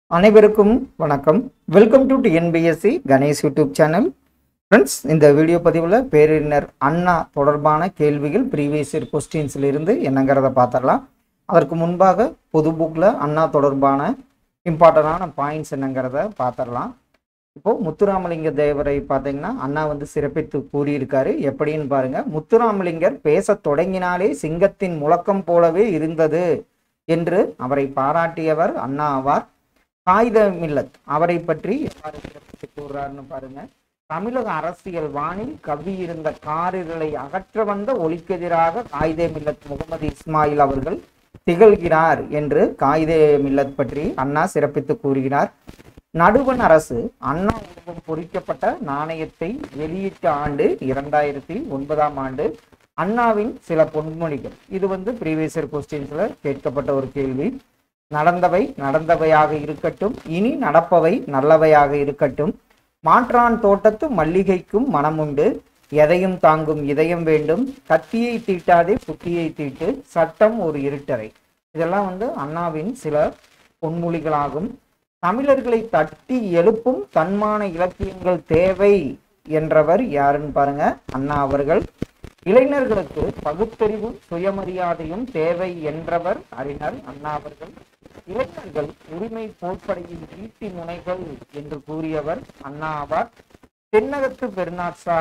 அனைவருக்கும் வணக்கம். Welcome to TNPSC Ganesh YouTube channel. Friends, இந்த வீடியோ பதிவில் பேரறிஞர் அண்ணா தொடர்பான கேள்விகள் ப்ரீவியஸ் இயர் கொஸ்டின்ஸில் இருந்து என்னங்கிறத பார்த்துடலாம். அதற்கு முன்பாக பொது புக்கில் அண்ணா தொடர்பான இம்பார்ட்டண்டான பாயிண்ட்ஸ் என்னங்கிறத பார்த்துடலாம். இப்போது முத்துராமலிங்க தேவரை பார்த்தீங்கன்னா அண்ணா சிறப்பித்து கூறியிருக்காரு. எப்படின்னு பாருங்கள். முத்துராமலிங்கர் பேச தொடங்கினாலே சிங்கத்தின் முழக்கம் போலவே இருந்தது என்று அவரை பாராட்டியவர் அண்ணா ஆவார். காயிதே மில்லத் அவரை பற்றி எவ்வாறு சிறப்பித்து கூறுறாருன்னு பாருங்க. தமிழக அரசியல் வானில் கவி இருந்த காரிருளை அகற்ற வந்த ஒளிக்கெதிராக காயிதே மில்லத் முகமது இஸ்மாயில் அவர்கள் திகழ்கிறார் என்று காயிதே மில்லத் பற்றி அண்ணா சிறப்பித்து கூறுகிறார். நடுவண் அரசு அண்ணா உருவம் பொறிக்கப்பட்ட நாணயத்தை வெளியிட்ட ஆண்டு 2009ஆம் ஆண்டு. அண்ணாவின் சில பொன்மொழிகள். இது ப்ரீவியஸ் இயர் கொஸ்டின்ஸ்ல கேட்கப்பட்ட ஒரு கேள்வி. நடந்தவை நடந்தவையாக இருக்கட்டும், இனி நடப்பவை நல்லவையாக இருக்கட்டும். மாற்றான் தோட்டத்து மல்லிகைக்கும் மனமுண்டு, எதையும் தாங்கும் இதயம் வேண்டும். கத்தியை தீட்டாதே புத்தியை தீட்டு, சட்டம் ஒரு இருட்டறை. இதெல்லாம் அண்ணாவின் சில பொன்மொழிகளாகும். தமிழர்களை தட்டி எழுப்பும் தன்மான இலக்கியங்கள் தேவை என்றவர் யாருன்னு பாருங்க, அண்ணா அவர்கள். இளைஞர்களுக்கு பகுத்தறிவும் சுயமரியாதையும் தேவை என்றவர் அறிஞர் அண்ணா அவர்கள். இளைஞர்கள் உரிமை போர்ப்படையின் ஈட்டி முனைகள் என்று கூறியவர் அண்ணா ஆவார். தென்னகத்து பெர்னாட்சா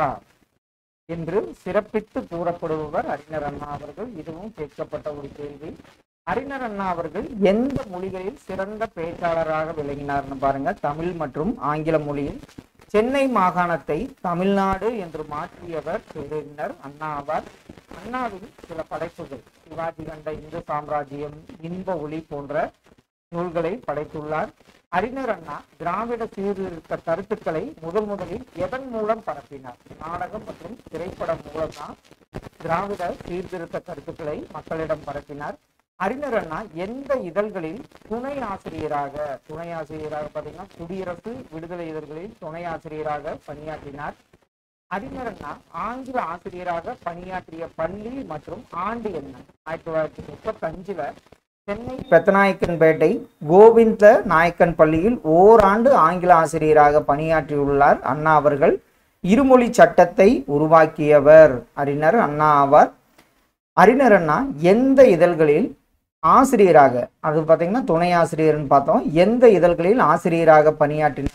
என்று சிறப்பித்து கூறப்படுபவர் அறிஞர் அண்ணா அவர்கள். இதுவும் கேட்கப்பட்ட ஒரு கேள்வி. அறிஞர் அண்ணா அவர்கள் எந்த மொழிகளில் சிறந்த பேச்சாளராக விளங்கினார்னு பாருங்க. தமிழ் மற்றும் ஆங்கில மொழியில். சென்னை மாகாணத்தை தமிழ்நாடு என்று மாற்றியவர் பேரறிஞர் அண்ணா ஆவார். அண்ணாவின் சில படைப்புகள் சிவாஜி கண்ட இந்து சாம்ராஜ்யம், இன்ப ஒளி போன்ற நூல்களை படைத்துள்ளார். அறிஞர் அண்ணா திராவிட சீர்திருத்த கருத்துக்களை முதலில் எதன் மூலம் பரப்பினார்? நாடகம் மற்றும் திரைப்படம் மூலம்தான் திராவிட சீர்திருத்த கருத்துக்களை மக்களிடம் பரப்பினார். அறிஞர் அண்ணா எந்த இதழ்களில் துணை ஆசிரியராக பார்த்தீங்கன்னா குடியரசு விடுதலை இதழ்களில் துணை ஆசிரியராக பணியாற்றினார். அறிஞர் அண்ணா ஆங்கில ஆசிரியராக பணியாற்றிய பள்ளி மற்றும் ஆண்டு என்ன? 1935 சென்னை பெத்தநாயக்கன்பேட்டை கோவிந்த நாயக்கன் பள்ளியில் ஓராண்டு ஆங்கில ஆசிரியராக பணியாற்றியுள்ளார் அண்ணா அவர்கள். இருமொழி சட்டத்தை உருவாக்கியவர் அறிஞர் அண்ணா ஆவார். அறிஞர் அண்ணா எந்த இதழ்களில் ஆசிரியராக, அது பார்த்தீங்கன்னா துணை ஆசிரியர்னு பார்த்தோம், எந்த இதழ்களில் ஆசிரியராக பணியாற்றினார்?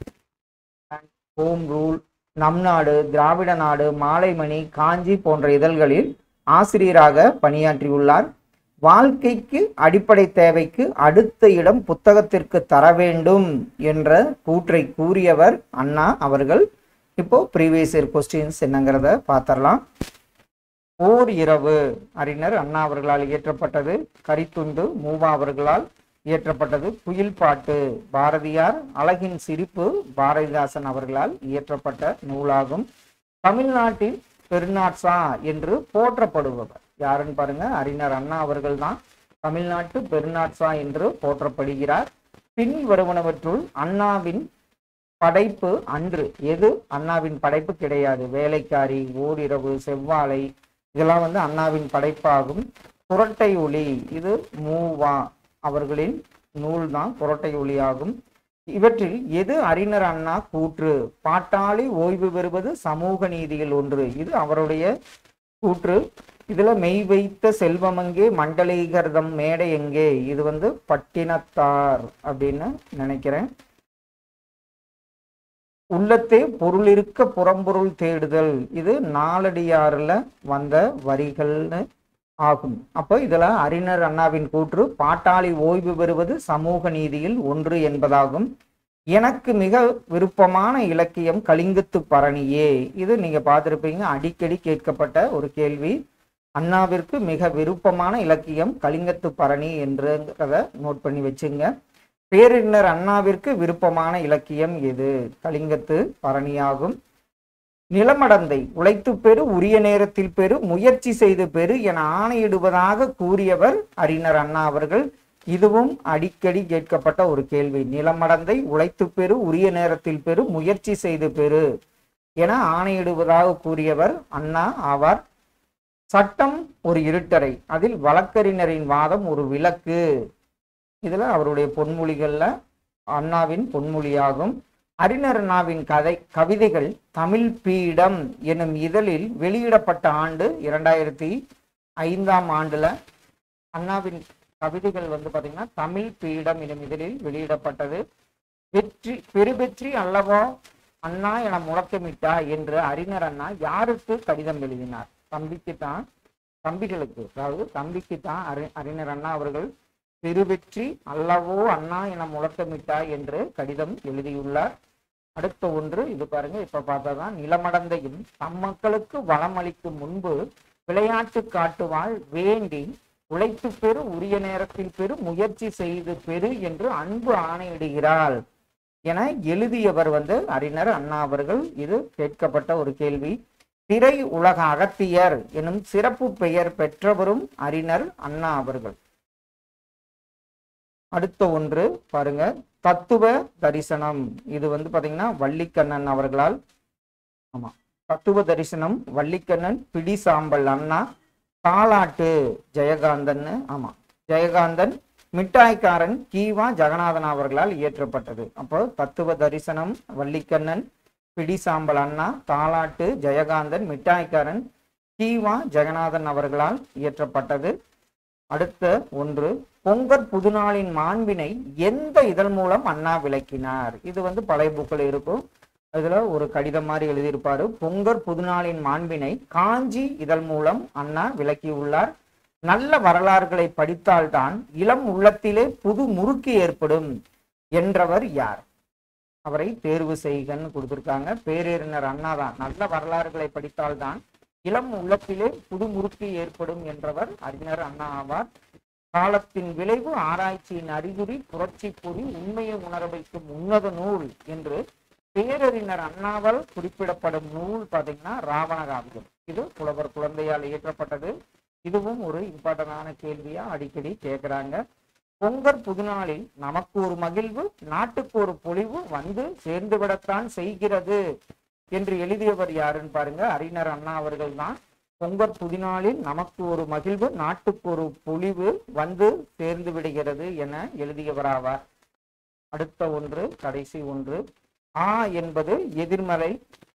ஹோம் ரூல், நம் நாடு, திராவிட நாடு, மாலைமணி, காஞ்சி போன்ற இதழ்களில் ஆசிரியராக பணியாற்றியுள்ளார். வாழ்க்கைக்கு அடிப்படை தேவைக்கு அடுத்த இடம் புத்தகத்திற்கு தர வேண்டும் என்ற கூற்றை கூறியவர் அண்ணா அவர்கள். இப்போ ப்ரீவியஸ் இயர் கொஸ்டின்ஸ் என்னங்கிறத பார்த்துடலாம். ஓர் இரவு அறிஞர் அண்ணா அவர்களால் இயற்றப்பட்டது. கரித்துண்டு மூவா அவர்களால் இயற்றப்பட்டது. குயில் பாட்டு பாரதியார். அழகின் சிரிப்பு பாரதிதாசன் அவர்களால் இயற்றப்பட்ட நூலாகும். தமிழ்நாட்டில் பெர்னாட்சா என்று போற்றப்படுபவர் யாருன்னு பாருங்க, அறிஞர் அண்ணா அவர்கள் தான் தமிழ்நாட்டு பெர்னாட்சா என்று போற்றப்படுகிறார். பின் வருவனவற்றுள் அண்ணாவின் படைப்பு அன்று எது அண்ணாவின் படைப்பு கிடையாது? வேலைக்காரி, ஓரிரவு, செவ்வாழை இதெல்லாம் அண்ணாவின் படைப்பாகும். புரட்டை ஒளி இது மூவா அவர்களின் நூல் தான் புரட்டை ஒளி ஆகும். இவற்றில் எது அறிஞர் அண்ணா கூற்று? பாட்டாளி ஓய்வு பெறுவது சமூக நீதியில் ஒன்று, இது அவருடைய கூற்று. இதுல மெய் வைத்த செல்வமங்கே மண்டலீகர்தம் மேடை எங்கே, இது பட்டினத்தார் அப்படின்னு நினைக்கிறேன். உள்ளத்தே பொருள் இருக்க புறம்பொருள் தேடுதல், இது நாலடியாறுல வந்த வரிகள்னு ஆகும். அப்போ இதுல அறிஞர் அண்ணாவின் கூற்று பாட்டாளி ஓய்வு பெறுவது சமூக நீதியில் ஒன்று என்பதாகும். எனக்கு மிக விருப்பமான இலக்கியம் கலிங்கத்து பரணியே, இது நீங்க பார்த்திருப்பீங்க, அடிக்கடி கேட்கப்பட்ட ஒரு கேள்வி. அண்ணாவிற்கு மிக விருப்பமான இலக்கியம் கலிங்கத்து பரணி என்றத நோட் பண்ணி வச்சுங்க. பேரறிஞர் அண்ணாவிற்கு விருப்பமான இலக்கியம் எது? கலிங்கத்து பரணியாகும். நிலமடந்தை உழைத்து பெறு, உரிய நேரத்தில் பெறு, முயற்சி செய்து பெறு என ஆணையிடுவதாக கூறியவர் அறிஞர் அண்ணா அவர்கள். இதுவும் அடிக்கடி கேட்கப்பட்ட ஒரு கேள்வி. நிலமடந்தை உழைத்து பெறு, உரிய நேரத்தில் பெறு, முயற்சி செய்து பெறு என ஆணையிடுவதாக கூறியவர் அண்ணா ஆவார். சட்டம் ஒரு இருட்டறை, அதில் வழக்கறிஞரின் வாதம் ஒரு விளக்கு. இதுல அவருடைய பொன்மொழிகள்ல அண்ணாவின் பொன்மொழியாகும். அறிஞர் அண்ணாவின் கவிதைகள் தமிழ் பீடம் எனும் இதழில் வெளியிடப்பட்ட ஆண்டு 2005ஆம் ஆண்டுல அண்ணாவின் கவிதைகள் வந்து பாத்தீங்கன்னா தமிழ் பீடம் எனும் இதழில் வெளியிடப்பட்டது. பெருவெற்றி அல்லவா அண்ணா என முழக்கமிட்டா என்று அறிஞர் அண்ணா யாருக்கு கடிதம் எழுதினார்? தம்பிகளுக்கு, அதாவது தம்பிக்குத்தான் அறிஞர் அண்ணா அவர்கள் பெருவெற்றி அல்லவோ அண்ணா என முழக்கமிட்டா என்று கடிதம் எழுதியுள்ளார். அடுத்த ஒன்று இது பாருங்க, இப்ப பார்த்தாதான் நிலமடந்தையும் தம் மக்களுக்கு வளமளிக்கும் முன்பு விளையாட்டு காட்டுவாள் வேண்டி உழைத்து பெறு உரிய நேரத்தில் பெரு முயற்சி செய்து பெறு என்று அன்பு ஆணையிடுகிறாள் என எழுதியவர் வந்து அறிஞர் அண்ணா அவர்கள். இது கேட்கப்பட்ட ஒரு கேள்வி. திரை உலக அகத்தியர் எனும் சிறப்பு பெயர் பெற்றவரும் அறிஞர் அண்ணா அவர்கள். அடுத்த ஒன்று பாருங்க, தத்துவ தரிசனம். இது வந்து பாத்தீங்கன்னா வள்ளிக்கண்ணன் அவர்களால். ஆமா, தத்துவ தரிசனம் வள்ளிக்கண்ணன், பிடிசாம்பல் அண்ணா, தாலாட்டு ஜெயகாந்தன். ஆமா, ஜெயகாந்தன், மிட்டாய்க்காரன் கீவா ஜெகநாதன் அவர்களால் இயற்றப்பட்டது. அப்போ தத்துவ தரிசனம் வள்ளிக்கண்ணன், பிடிசாம்பல் அண்ணா, தாலாட்டு ஜெயகாந்தன், மிட்டாய்க்காரன் கீவா ஜெகநாதன் அவர்களால் இயற்றப்பட்டது. அடுத்த ஒன்று, பொங்கற் புதுநாளின் மாண்பினை எந்த இதழ் மூலம் அண்ணா விளக்கினார்? இது வந்து பழைய புக்கில் இருக்கும். இதுல ஒரு கடிதம் மாதிரி எழுதியிருப்பாரு. பொங்கற் புதுநாளின் மாண்பினை காஞ்சி இதழ் மூலம் அண்ணா விளக்கியுள்ளார். நல்ல வரலாறுகளை படித்தால்தான் இளம் உள்ளத்திலே புது முறுக்கு ஏற்படும் என்றவர் யார்? அவரை தேர்வு செய்கன்னு கொடுத்திருக்காங்க. பேரறிஞர் அண்ணா தான். நல்ல வரலாறுகளை படித்தால்தான் இளம் உள்ளத்திலே புது முறுக்கு ஏற்படும் என்றவர் அறிஞர் அண்ணா ஆவார். காலத்தின் விளைவு ஆராய்ச்சியின் அறிகுறி புரட்சி பொறி உண்மையை உணர வைக்கும் உன்னத நூல் என்று பேரறிஞர் அண்ணாவால் குறிப்பிடப்படும் நூல் பார்த்தீங்கன்னா ராவண காவியம். இது புலவர் குழந்தையால் இயற்றப்பட்டது. இதுவும் ஒரு இம்பார்ட்டன்டான கேள்வியா அடிக்கடி கேட்கிறாங்க. பொங்கற் புதுநாளில் நமக்கு ஒரு மகிழ்வு நாட்டுக்கு ஒரு பொலிவு வந்து சேர்ந்து விடத்தான் செய்கிறது என்று எழுதியவர் யாருன்னு பாருங்க, அறிஞர் அண்ணா அவர்கள் தான். பொங்கற் புதுநாளில் நமக்கு ஒரு மகிழ்வு நாட்டுக்கு ஒரு பொலிவு வந்து சேர்ந்து விடுகிறது என எழுதியவராவார். அடுத்த ஒன்று, கடைசி ஒன்று, ஆ என்பது எதிர்மறை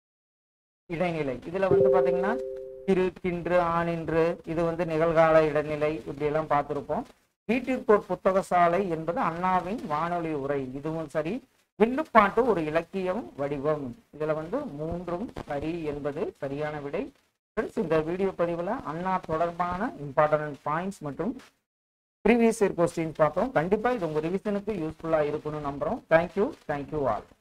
இடைநிலை. இதுல வந்து பாத்தீங்கன்னா திரு, கின்று, ஆனின்று, இது வந்து நிகழ்கால இடைநிலை, இப்படி எல்லாம் பார்த்திருப்போம். வீட்டிற்கோர் புத்தகசாலை என்பது அண்ணாவின் வானொலி உரை. இதுவும் சரி. வில்லுப்பாட்டு ஒரு இலக்கியம் வடிவம். இதுல வந்து மூன்றும் சரி என்பது சரியான விடை. இந்த வீடியோ பதிவுல அண்ணா தொடர்பான இம்பார்ட்டன்ட் பாயிண்ட்ஸ் மற்றும் ப்ரீவியஸ் இயர் கொஸ்டின்ஸ் பார்த்தோம். கண்டிப்பா இது உங்க ரிவிஷனுக்கு யூஸ்ஃபுல்லா இருக்கும்னு நம்புறோம். Thank you all.